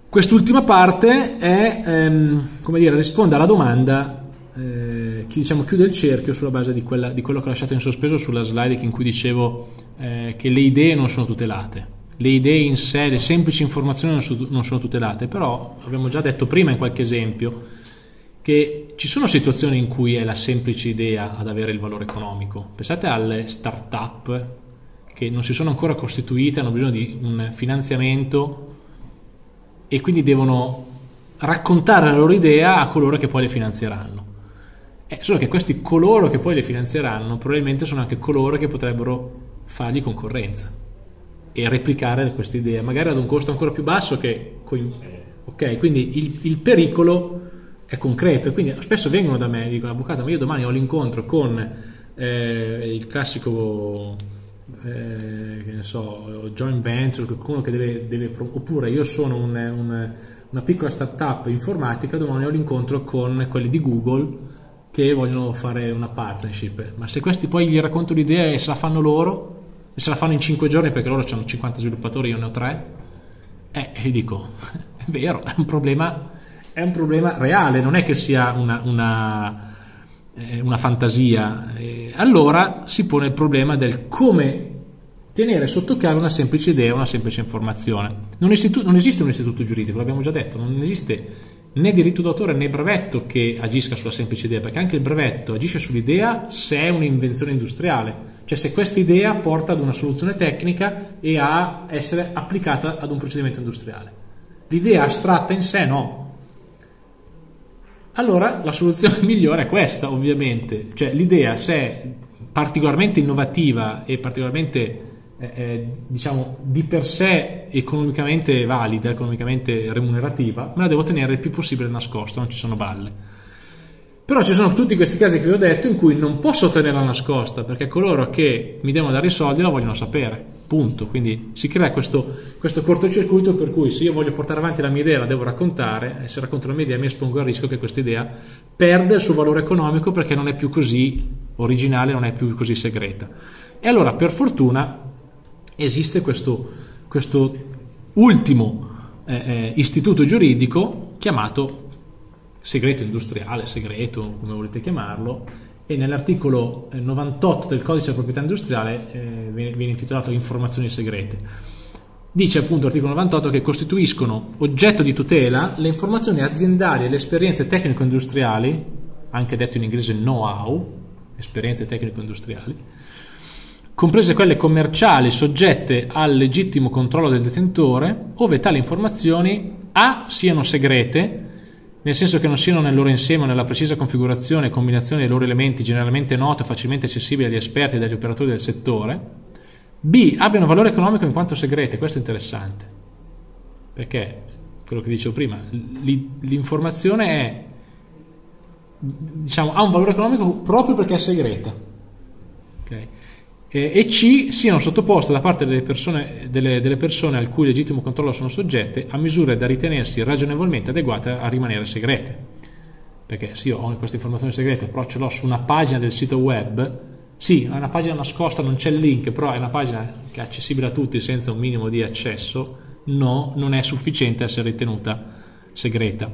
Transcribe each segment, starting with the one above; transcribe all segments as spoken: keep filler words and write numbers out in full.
Quest'ultima parte è, ehm, come dire, risponde alla domanda, eh, chi, diciamo, chiude il cerchio sulla base di, quella, di quello che ho lasciato in sospeso sulla slide in cui dicevo eh, che le idee non sono tutelate. Le idee in sé, le semplici informazioni non sono, non sono tutelate, però abbiamo già detto prima in qualche esempio che ci sono situazioni in cui è la semplice idea ad avere il valore economico. Pensate alle start-up che non si sono ancora costituite, hanno bisogno di un finanziamento e quindi devono raccontare la loro idea a coloro che poi le finanzieranno. Eh, solo che questi coloro che poi le finanzieranno probabilmente sono anche coloro che potrebbero fargli concorrenza e replicare questa idea, magari ad un costo ancora più basso che... Ok, quindi il, il pericolo è concreto e quindi spesso vengono da me e dicono: avvocato, ma io domani ho l'incontro con eh, il classico eh, che ne so, joint venture, qualcuno che deve, deve oppure io sono un, un, una piccola startup informatica, domani ho l'incontro con quelli di Google che vogliono fare una partnership, ma se questi poi gli racconto l'idea e se la fanno loro e se la fanno in cinque giorni perché loro hanno cinquanta sviluppatori, io ne ho tre, eh, e dico è vero, è un problema, è un problema reale, non è che sia una, una, eh, una fantasia. Eh, allora si pone il problema del come tenere sotto chiave una semplice idea, una semplice informazione. Non, istitu- non esiste un istituto giuridico, l'abbiamo già detto, non esiste né diritto d'autore né brevetto che agisca sulla semplice idea, perché anche il brevetto agisce sull'idea se è un'invenzione industriale, cioè se questa idea porta ad una soluzione tecnica e a essere applicata ad un procedimento industriale. L'idea astratta in sé no. Allora la soluzione migliore è questa, ovviamente, cioè l'idea, se è particolarmente innovativa e particolarmente eh, eh, diciamo di per sé economicamente valida, economicamente remunerativa, me la devo tenere il più possibile nascosta, non ci sono balle. Però ci sono tutti questi casi che vi ho detto in cui non posso tenerla nascosta perché coloro che mi devono dare i soldi la vogliono sapere, punto. Quindi si crea questo, questo cortocircuito per cui se io voglio portare avanti la mia idea la devo raccontare, e se racconto la mia idea mi espongo al rischio che questa idea perda il suo valore economico perché non è più così originale, non è più così segreta. E allora per fortuna esiste questo, questo ultimo eh, eh, istituto giuridico chiamato segreto industriale, segreto, come volete chiamarlo, e nell'articolo novantotto del codice della proprietà industriale eh, viene, viene intitolato informazioni segrete. Dice appunto l'articolo novantotto che costituiscono oggetto di tutela le informazioni aziendali e le esperienze tecnico-industriali, anche detto in inglese know-how, esperienze tecnico-industriali, comprese quelle commerciali soggette al legittimo controllo del detentore, ove tali informazioni a siano segrete, nel senso che non siano nel loro insieme o nella precisa configurazione e combinazione dei loro elementi generalmente note o facilmente accessibili agli esperti e agli operatori del settore, b. abbiano valore economico in quanto segrete. Questo è interessante, perché, quello che dicevo prima, l'informazione è, diciamo, ha un valore economico proprio perché è segreta. Okay? E C. siano sottoposte da parte delle persone, delle, delle persone al cui legittimo controllo sono soggette a misure da ritenersi ragionevolmente adeguate a rimanere segrete. Perché se io ho queste informazioni segrete però ce l'ho su una pagina del sito web, sì, è una pagina nascosta, non c'è il link, però è una pagina che è accessibile a tutti senza un minimo di accesso, no, non è sufficiente a essere ritenuta segreta.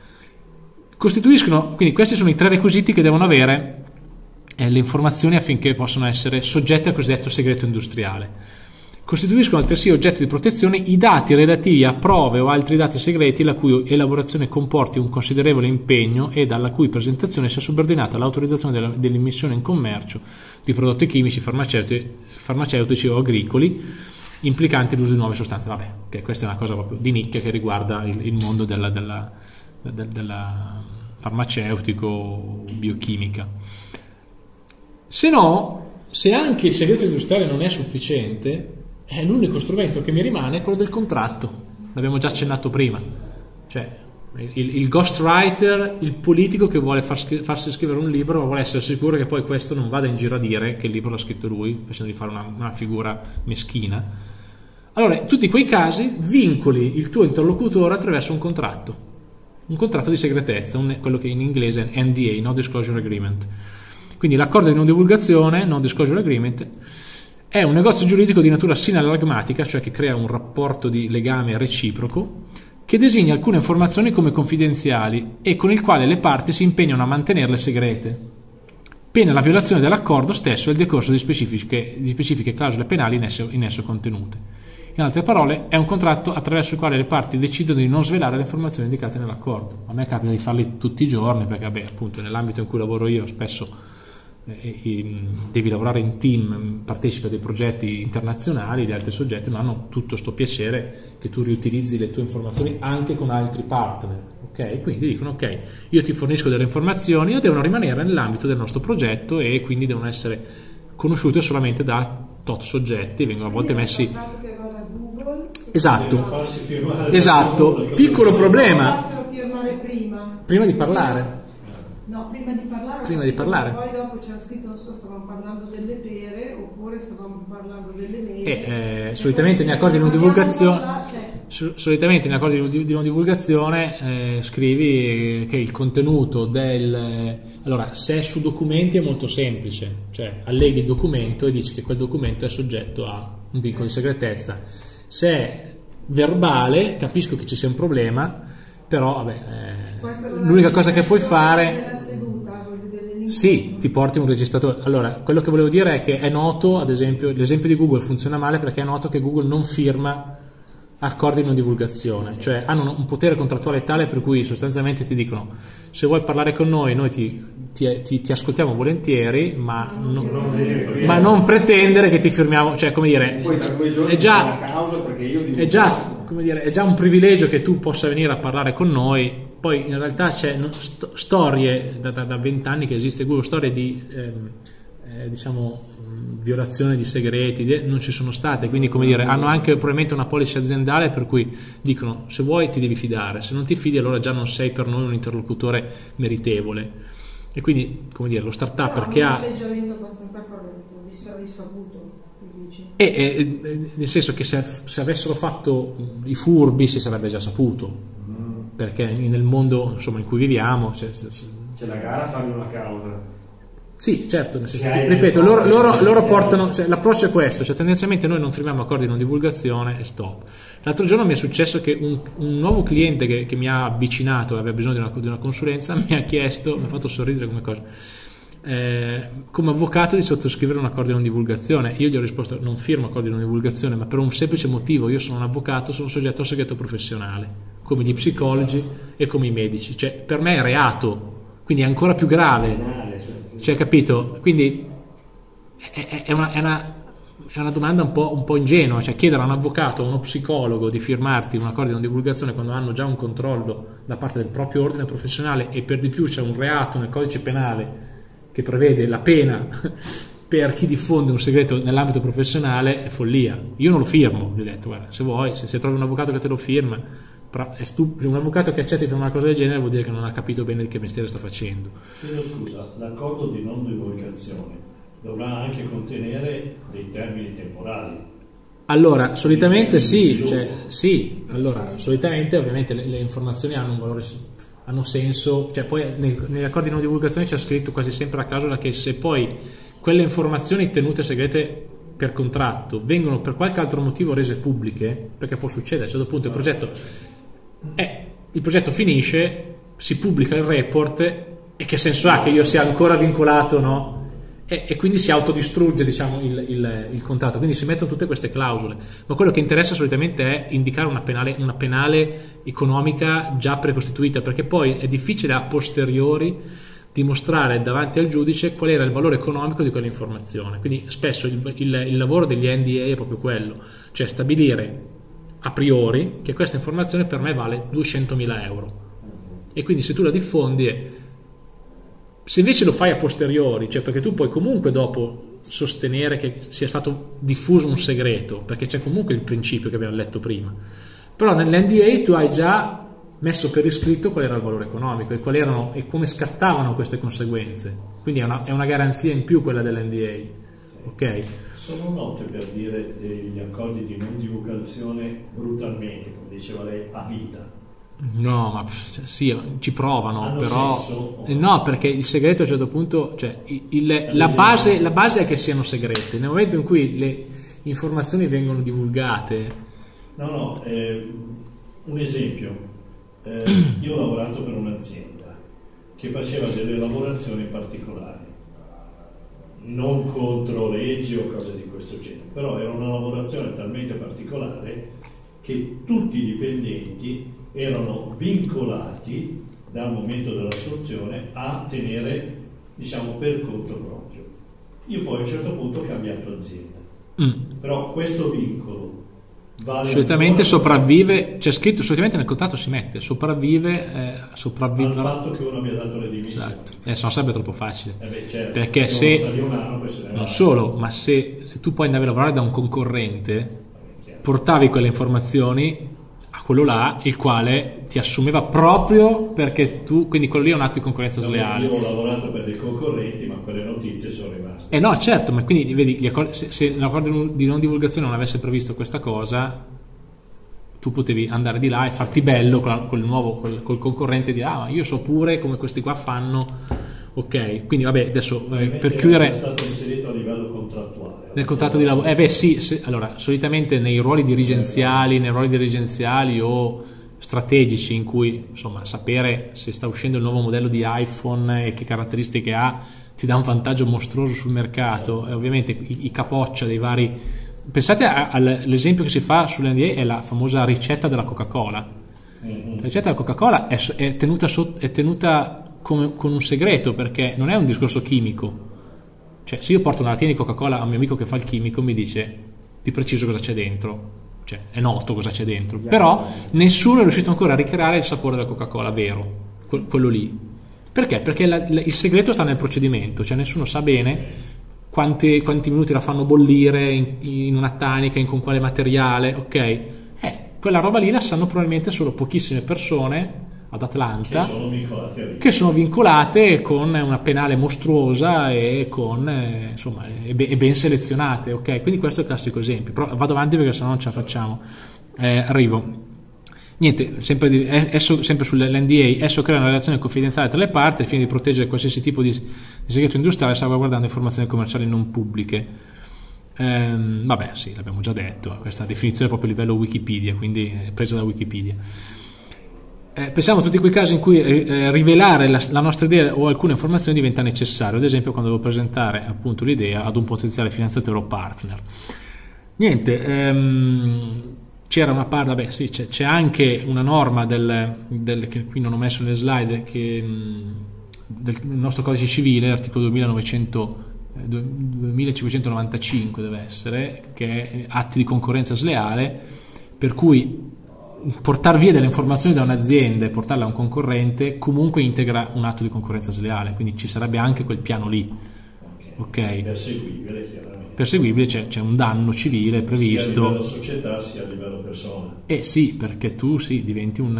Costituiscono, quindi questi sono i tre requisiti che devono avere le informazioni affinché possano essere soggette al cosiddetto segreto industriale. Costituiscono altresì oggetto di protezione i dati relativi a prove o altri dati segreti la cui elaborazione comporti un considerevole impegno e dalla cui presentazione sia subordinata all'autorizzazione della, dell'immissione in commercio di prodotti chimici, farmaceutici, farmaceutici o agricoli implicanti l'uso di nuove sostanze. Vabbè, okay, questa è una cosa proprio di nicchia che riguarda il, il mondo della, della, della, della farmaceutico biochimica. Se no, se anche il segreto industriale non è sufficiente, è l'unico strumento che mi rimane è quello del contratto. L'abbiamo già accennato prima. Cioè, il, il ghostwriter, il politico che vuole far, farsi scrivere un libro, ma vuole essere sicuro che poi questo non vada in giro a dire che il libro l'ha scritto lui, facendogli fare una, una figura meschina. Allora, in tutti quei casi, vincoli il tuo interlocutore attraverso un contratto. Un contratto di segretezza, un, quello che in inglese è N D A, No Disclosure Agreement. Quindi l'accordo di non divulgazione, non disclosure agreement, è un negozio giuridico di natura sinallagmatica, cioè che crea un rapporto di legame reciproco, che designa alcune informazioni come confidenziali e con il quale le parti si impegnano a mantenerle segrete, pena la violazione dell'accordo stesso e il decorso di specifiche, di specifiche clausole penali in esso, in esso contenute. In altre parole, è un contratto attraverso il quale le parti decidono di non svelare le informazioni indicate nell'accordo. A me capita di farli tutti i giorni perché, vabbè, appunto, nell'ambito in cui lavoro io spesso eh, devi lavorare in team, partecipi a dei progetti internazionali, gli altri soggetti non hanno tutto sto piacere che tu riutilizzi le tue informazioni anche con altri partner, ok? Quindi dicono, ok, io ti fornisco delle informazioni, io devono rimanere nell'ambito del nostro progetto e quindi devono essere conosciute solamente da tot soggetti, vengono a volte messi... Esatto, esatto, piccolo problema, prima di parlare. No, prima di parlare, prima di parlare. Poi dopo c'era scritto, non so, stavamo parlando delle pere oppure stavamo parlando delle mele. E, eh, solitamente negli accordi di non divulgazione, cioè... solitamente negli accordi di, di non divulgazione eh, scrivi che il contenuto del... Allora, se è su documenti è molto semplice, cioè alleghi il documento e dici che quel documento è soggetto a un vincolo di segretezza. Se è verbale, capisco che ci sia un problema, però vabbè, eh, l'unica cosa che puoi fare, sì, ti porti un registratore. Allora, quello che volevo dire è che è noto, ad esempio, l'esempio di Google funziona male perché è noto che Google non firma accordi di non divulgazione, cioè hanno un potere contrattuale tale per cui sostanzialmente ti dicono: se vuoi parlare con noi, noi ti, ti, ti, ti ascoltiamo volentieri, ma non, non ma non pretendere che ti firmiamo, cioè, come dire, è già, è già come dire, è già un privilegio che tu possa venire a parlare con noi. Poi in realtà c'è st- storie da vent'anni che esiste Google, storie di ehm, eh, diciamo violazione di segreti non ci sono state, quindi come dire, hanno anche probabilmente una policy aziendale per cui dicono: se vuoi ti devi fidare, se non ti fidi allora già non sei per noi un interlocutore meritevole. E quindi, come dire, lo startup perché ha un atteggiamento abbastanza corretto, risaputo. E, e, nel senso che se, se avessero fatto i furbi si sarebbe già saputo, perché nel mondo, insomma, in cui viviamo se, se, se... c'è la gara a fargli una causa. Sì, certo, nel senso, ripeto, loro, loro, loro portano, cioè, l'approccio è questo, cioè tendenzialmente noi non firmiamo accordi di non divulgazione e stop. L'altro giorno mi è successo che un, un nuovo cliente che, che mi ha avvicinato, aveva bisogno di una, di una consulenza, mi ha chiesto, mi ha fatto sorridere come cosa, eh, come avvocato, di sottoscrivere un accordo di non divulgazione. Io gli ho risposto: non firmo accordi di non divulgazione, ma per un semplice motivo: io sono un avvocato, sono soggetto al segreto professionale, come gli psicologi e come i medici, cioè per me è reato, quindi è ancora più grave. Cioè, capito? Quindi è, è, una, è, una, è una domanda un po', un po' ingenua, cioè chiedere a un avvocato o a uno psicologo di firmarti un accordo di non divulgazione quando hanno già un controllo da parte del proprio ordine professionale e per di più c'è un reato nel codice penale che prevede la pena per chi diffonde un segreto nell'ambito professionale, è follia. Io non lo firmo, gli ho detto: guarda, se vuoi, se, se trovi un avvocato che te lo firma. Però è stup- un avvocato che accetta di fare una cosa del genere vuol dire che non ha capito bene che mestiere sta facendo. Chiedo scusa, l'accordo di non divulgazione dovrà anche contenere dei termini temporali? Allora, solitamente sì, cioè, sì, allora, solitamente ovviamente le, le informazioni hanno un valore, hanno senso, cioè poi nel, negli accordi di non divulgazione c'è scritto quasi sempre la clausola che se poi quelle informazioni tenute segrete per contratto vengono per qualche altro motivo rese pubbliche, perché può succedere, a un certo punto il progetto Eh, il progetto finisce, si pubblica il report e che senso ha che io sia ancora vincolato, no? E, e quindi si autodistrugge, diciamo, il, il, il contratto, quindi si mettono tutte queste clausole, ma quello che interessa solitamente è indicare una penale, una penale economica già precostituita, perché poi è difficile a posteriori dimostrare davanti al giudice qual era il valore economico di quell'informazione. Quindi spesso il, il, il lavoro degli N D A è proprio quello, cioè stabilire a priori che questa informazione per me vale duecentomila euro, e quindi se tu la diffondi, se invece lo fai a posteriori, cioè perché tu puoi comunque dopo sostenere che sia stato diffuso un segreto, perché c'è comunque il principio che abbiamo letto prima, però nell'N D A tu hai già messo per iscritto qual era il valore economico e quali erano e come scattavano queste conseguenze, quindi è una, è una garanzia in più quella dell'N D A, ok? Sono note, per dire, degli accordi di non divulgazione brutalmente, come diceva lei, a vita. No, ma sì, ci provano, hanno però senso? No, perché il segreto a un certo punto, cioè il, il, la, base, la base è che siano segrete. Nel momento in cui le informazioni vengono divulgate, no, no, eh, un esempio, eh, io ho lavorato per un'azienda che faceva delle lavorazioni particolari, non contro leggi o cose di questo genere, però era una lavorazione talmente particolare che tutti i dipendenti erano vincolati dal momento dell'assunzione a tenere, diciamo, per conto proprio. Io poi a un certo punto ho cambiato azienda, mm. però questo vincolo vale solitamente ancora, sopravvive, c'è scritto, solitamente nel contratto si mette sopravvive, eh, sopravvive al fatto che uno abbia dato le dimissioni. Esatto. Eh, se no sarebbe troppo facile, eh beh, certo, perché se un anno, se non solo, ma se, se tu poi andavi a lavorare da un concorrente, portavi quelle informazioni a quello là, il quale ti assumeva proprio perché tu, quindi quello lì è un atto di concorrenza no, sleale. Io ho lavorato per dei concorrenti, ma quelle notizie sono rimaste. Eh no, certo, ma quindi vedi, gli accordi, se, se l'accordo di non divulgazione non avesse previsto questa cosa, tu potevi andare di là e farti bello con, con il nuovo, col, col concorrente e dire, ah, ma io so pure come questi qua fanno. Ok, quindi vabbè, adesso eh, per chiudere, è stato inserito a livello contrattuale nel contratto di lavoro. Eh beh sì, se, allora solitamente nei ruoli dirigenziali, nei ruoli dirigenziali o strategici in cui insomma sapere se sta uscendo il nuovo modello di iPhone e che caratteristiche ha ti dà un vantaggio mostruoso sul mercato. E ovviamente i, i capoccia dei vari, pensate all'esempio che si fa sull'N D A, è la famosa ricetta della Coca-Cola. La ricetta della Coca-Cola è, è tenuta, sotto, è tenuta come, con un segreto, perché non è un discorso chimico. Cioè, se io porto una lattina di Coca-Cola a un mio amico che fa il chimico, mi dice di preciso cosa c'è dentro, cioè è noto cosa c'è dentro, però nessuno è riuscito ancora a ricreare il sapore della Coca-Cola vero, quello lì. Perché? Perché la, la, il segreto sta nel procedimento, cioè nessuno sa bene quanti, quanti minuti la fanno bollire in, in una tanica, in con quale materiale, ok? Eh, quella roba lì la sanno probabilmente solo pochissime persone ad Atlanta, che sono vincolate, che sono vincolate con una penale mostruosa e con eh, insomma e, be- e ben selezionate, ok? Quindi questo è il classico esempio. Però vado avanti perché sennò non ce la facciamo. Eh, arrivo. Niente, sempre, di, esso, sempre sull'N D A, esso crea una relazione confidenziale tra le parti al fine di proteggere qualsiasi tipo di, di segreto industriale, salvaguardando informazioni commerciali non pubbliche. Ehm, vabbè, sì, l'abbiamo già detto, questa definizione è proprio a livello Wikipedia, quindi è presa da Wikipedia. Eh, pensiamo a tutti quei casi in cui eh, rivelare la, la nostra idea o alcune informazioni diventa necessario, ad esempio quando devo presentare appunto l'idea ad un potenziale finanziatore o partner. Niente, ehm, c'era una parte, vabbè sì, c'è, c'è anche una norma del, del, che qui non ho messo nelle slide, che del, del nostro codice civile, l'articolo duemilanovecento, duemilacinquecentonovantacinque deve essere, che è atti di concorrenza sleale, per cui portare via delle informazioni da un'azienda e portarle a un concorrente comunque integra un atto di concorrenza sleale, quindi ci sarebbe anche quel piano lì, ok? Perseguibile, chiaramente. Perseguibile, c'è, c'è un danno civile previsto. Sia a livello società sia a livello persona. Eh sì, perché tu sì, diventi un,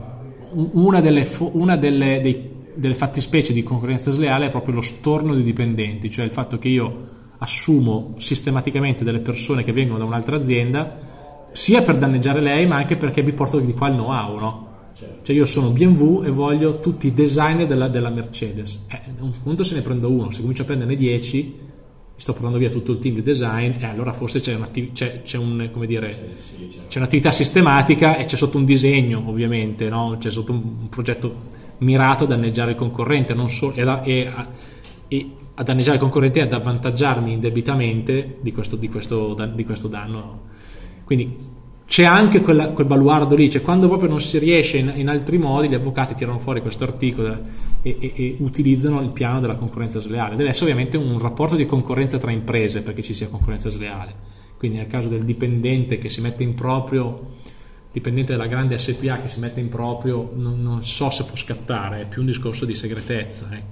una delle, una delle, dei, delle fattispecie di concorrenza sleale è proprio lo storno di dipendenti, cioè il fatto che io assumo sistematicamente delle persone che vengono da un'altra azienda sia per danneggiare lei, ma anche perché mi porto di qua il know-how, no? Certo. Cioè io sono B M W e voglio tutti i designer della, della Mercedes. Eh, un punto se ne prendo uno, se comincio a prenderne dieci, sto portando via tutto il team di design, e eh, allora forse c'è, c'è, c'è, un, come dire, sì, sì, certo. c'è un'attività sistematica e c'è sotto un disegno, ovviamente, no? C'è sotto un progetto mirato a danneggiare il concorrente, non solo, e, a, e, a, e a danneggiare il concorrente e ad avvantaggiarmi indebitamente di questo, di questo, di questo danno. Quindi c'è anche quella, quel baluardo lì, cioè quando proprio non si riesce in, in altri modi, gli avvocati tirano fuori questo articolo e, e, e utilizzano il piano della concorrenza sleale. Deve essere ovviamente un rapporto di concorrenza tra imprese perché ci sia concorrenza sleale. Quindi nel caso del dipendente che si mette in proprio, dipendente della grande S P A che si mette in proprio, non, non so se può scattare, è più un discorso di segretezza, ecco.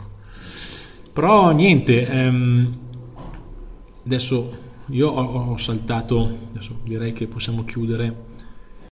Però niente, ehm, adesso io ho, ho saltato, adesso direi che possiamo chiudere